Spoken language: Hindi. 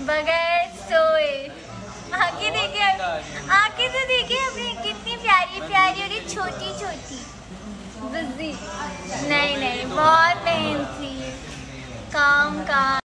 बगैर सोए। आंखें देखिए, आंखें तो देखिए अपनी कितनी प्यारी प्यारी और छोटी छोटी। बिजी नहीं नहीं, बहुत मेहनती, काम का